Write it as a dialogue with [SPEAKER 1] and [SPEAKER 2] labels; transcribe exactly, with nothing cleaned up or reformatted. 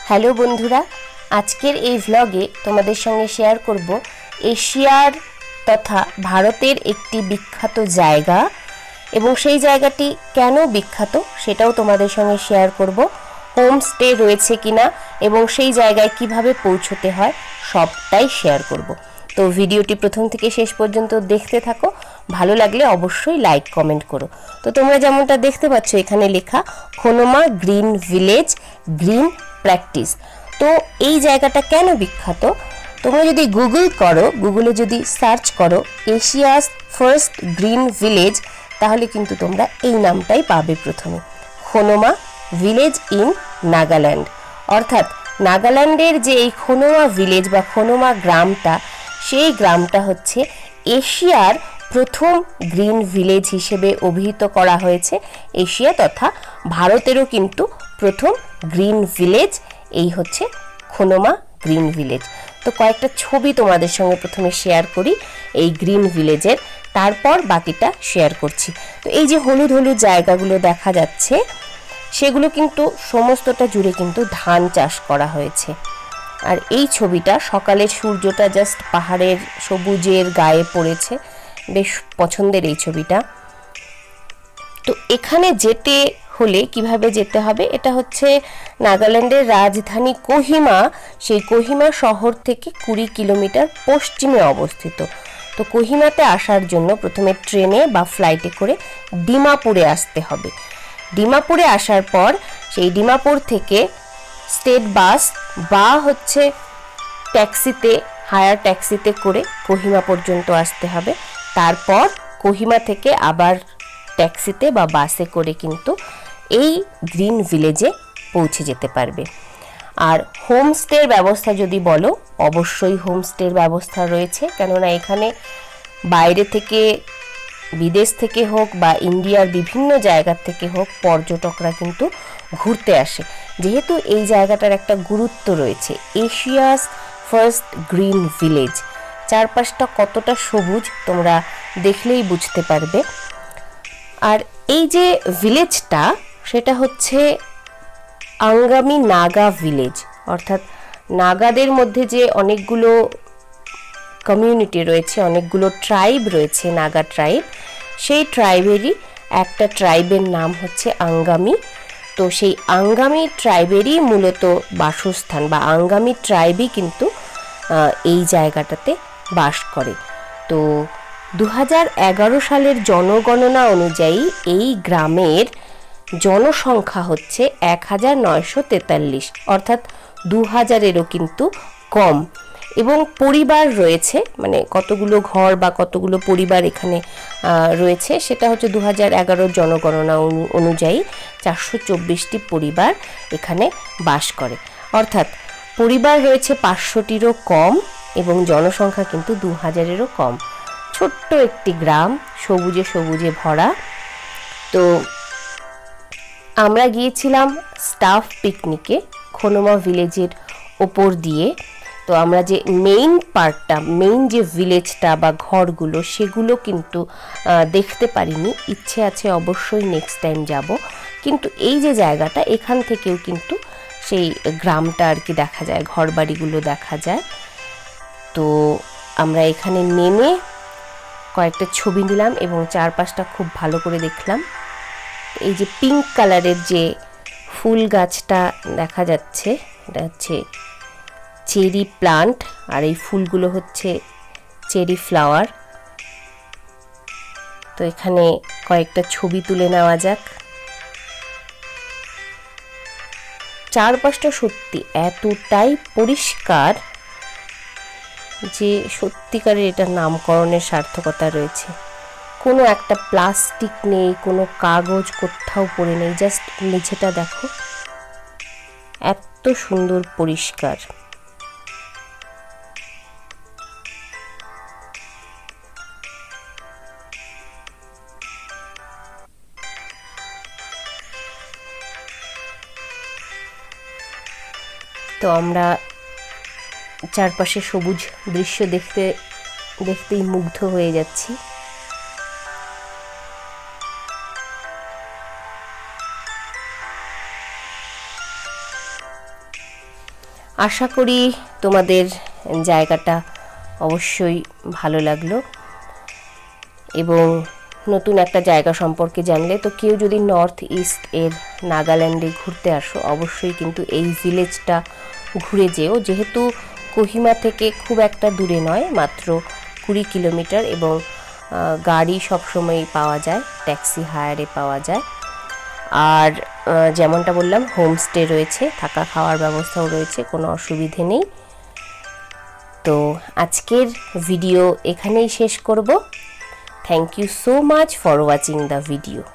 [SPEAKER 1] Hello বন্ধুরা, আজকের এই ভ্লগে তোমাদের সঙ্গে শেয়ার করব এশিয়ার তথা ভারতের একটি বিখ্যাত জায়গা এবং সেই জায়গাটি কেন বিখ্যাত সেটাও তোমাদের সঙ্গে শেয়ার করব। হোমস্টে রয়েছে কিনা এবং সেই জায়গায় কিভাবে পৌঁছতে হয় সবটাই শেয়ার করব। তো ভিডিওটি প্রথম থেকে শেষ পর্যন্ত দেখতে থাকো, ভালো লাগলে অবশ্যই লাইক কমেন্ট করো। তো তোমরা যেমনটা দেখতে পাচ্ছ এখানে লেখা Khonoma green village green practice. তো এই জায়গাটা কেন বিখ্যাত, তোমরা যদি গুগল করো, গুগলে যদি সার্চ করো এশিয়াস ফার্স্ট গ্রিন ভিলেজ, তাহলে কিন্তু তোমরা এই নামটাই পাবে প্রথমে, খোনোমা ভিলেজ ইন নাগাল্যান্ড। অর্থাৎ নাগাল্যান্ডের যে এই খোনোমা ভিলেজ বা খোনোমা গ্রামটা, সেই গ্রামটা হচ্ছে এশিয়ার প্রথম গ্রিন ভিলেজ হিসেবে অভিহিত করা হয়েছে। এশিয়া তথা ভারতেরও কিন্তু প্রথম গ্রিন ভিলেজ এই হচ্ছে খোনোমা গ্রিন ভিলেজ। তো কয়েকটা ছবি তোমাদের সঙ্গে প্রথমে শেয়ার করি এই গ্রিন ভিলেজের, তারপর বাকিটা শেয়ার করছি। তো এই যে হলুদ হলুদ জায়গাগুলো দেখা যাচ্ছে, সেগুলো কিন্তু সমস্তটা জুড়ে কিন্তু ধান চাষ করা হয়েছে। আর এই ছবিটা সকালের সূর্যটা জাস্ট পাহাড়ের সবুজের গায়ে পড়েছে, বেশ পছন্দের এই ছবিটা। তো এখানে যেতে হলে কিভাবে যেতে হবে, এটা হচ্ছে নাগাল্যান্ডের রাজধানী কোহিমা। সেই কোহিমা শহর থেকে কুড়ি কিলোমিটার পশ্চিমে অবস্থিত। তো কোহিমাতে আসার জন্য প্রথমে ট্রেনে বা ফ্লাইটে করে ডিমাপুরে আসতে হবে। ডিমাপুরে আসার পর সেই ডিমাপুর থেকে স্টেট বাস বা হচ্ছে ট্যাক্সিতে, হায়ার ট্যাক্সিতে করে কোহিমা পর্যন্ত আসতে হবে। তারপর কোহিমা থেকে আবার ট্যাক্সিতে বা বাসে করে কিন্তু এই গ্রিন ভিলেজে পৌঁছে যেতে পারবে। আর হোমস্টের ব্যবস্থা যদি বলো, অবশ্যই হোমস্টের ব্যবস্থা রয়েছে, কেননা এখানে বাইরে থেকে, বিদেশ থেকে হোক বা ইন্ডিয়ার বিভিন্ন জায়গা থেকে হোক, পর্যটকরা কিন্তু ঘুরতে আসে। যেহেতু এই জায়গাটার একটা গুরুত্ব রয়েছে, এশিয়াস ফার্স্ট গ্রিন ভিলেজ, চারপাশটা কতটা সবুজ তোমরা দেখলেই বুঝতে পারবে। আর এই যে ভিলেজটা, সেটা হচ্ছে আঙ্গামি নাগা ভিলেজ। অর্থাৎ নাগাদের মধ্যে যে অনেকগুলো কমিউনিটি রয়েছে, অনেকগুলো ট্রাইব রয়েছে, নাগা ট্রাইব, সেই ট্রাইবেরই একটা ট্রাইবের নাম হচ্ছে আঙ্গামি। তো সেই আঙ্গামি ট্রাইবেরই মূলত বাসস্থান, বা আঙ্গামি ট্রাইবই কিন্তু এই জায়গাটাতে বাস করে। তো দু হাজার এগারো সালের জনগণনা অনুযায়ী এই গ্রামের জনসংখ্যা হচ্ছে এক হাজার নয়শো তেতাল্লিশ, অর্থাৎ দু হাজারেরও কিন্তু কম। এবং পরিবার রয়েছে, মানে কতগুলো ঘর বা কতগুলো পরিবার এখানে রয়েছে, সেটা হচ্ছে দু হাজার এগারোর জনগণনা অনুযায়ী চারশো চব্বিশটি পরিবার এখানে বাস করে। অর্থাৎ পরিবার রয়েছে পাঁচশোটিরও কম এবং জনসংখ্যা কিন্তু দু হাজারেরও কম। ছোট্ট একটি গ্রাম, সবুজে সবুজে ভরা। তো আমরা গিয়েছিলাম স্টাফ পিকনিকে খোনোমা ভিলেজের ওপর দিয়ে। তো আমরা যে মেইন পার্টটা, মেইন যে ভিলেজটা বা ঘরগুলো, সেগুলো কিন্তু দেখতে পারিনি। ইচ্ছে আছে অবশ্যই নেক্সট টাইম যাব। কিন্তু এই যে জায়গাটা, এখান থেকেও কিন্তু সেই গ্রামটা আর কি দেখা যায়, ঘর বাড়িগুলো দেখা যায়। তো আমরা এখানে নেমে কয়েকটা ছবি নিলাম এবং চারপাশটা খুব ভালো করে দেখলাম। এই যে পিঙ্ক কালারের যে ফুল গাছটা দেখা যাচ্ছে, এটা হচ্ছে চেরি প্লান্ট, আর এই ফুলগুলো হচ্ছে চেরি ফ্লাওয়ার। তো এখানে কয়েকটা ছবি তুলে নেওয়া যাক। চারপাশটা সত্যি এতটাই পরিষ্কার যে সত্যিকারের এটা নামকরণের সার্থকতা রয়েছে। কোনো একটা প্লাস্টিক নেই, কোনো কাগজ কোথাও পড়ে নেই, জাস্ট নিচেটা দেখো, এত সুন্দর পরিষ্কার। তো আমরা চারপাশে সবুজ দৃশ্য দেখতে দেখতেই মুগ্ধ হয়ে যাচ্ছি। আশা করি তোমাদের জায়গাটা অবশ্যই ভালো লাগলো এবং নতুন একটা জায়গা সম্পর্কে জানলে। তো কেউ যদি নর্থ ইস্ট এর নাগাল্যান্ডে ঘুরতে আসো অবশ্যই কিন্তু এই ভিলেজটা ঘুরে যেও, যেহেতু কোহিমা থেকে খুব একটা দূরে নয়, মাত্র কুড়ি কিলোমিটার, এবং গাড়ি সবসময় পাওয়া যায়, ট্যাক্সি হায়ারে পাওয়া যায়। আর যেমনটা বললাম হোমস্টে রয়েছে, থাকা খাওয়ার ব্যবস্থাও রয়েছে, কোনো অসুবিধে নেই। তো আজকের ভিডিও এখানেই শেষ করব। Thank you so much for watching the video.